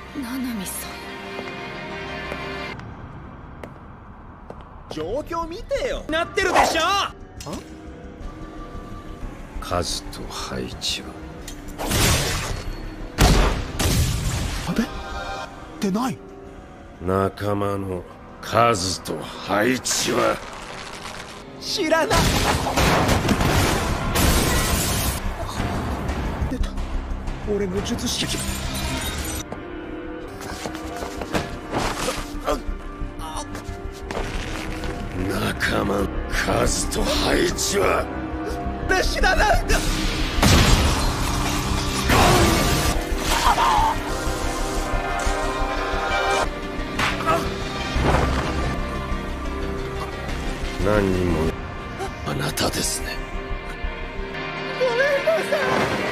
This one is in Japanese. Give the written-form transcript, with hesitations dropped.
七海さん。 状況見てよ。なってるでしょ。 数と配置は。 あれでない。 仲間の数と配置は知らない。出た。俺の術式。 仲間、数と配置は知らないんだ。 何人もあなたですね。 ごめんなさい。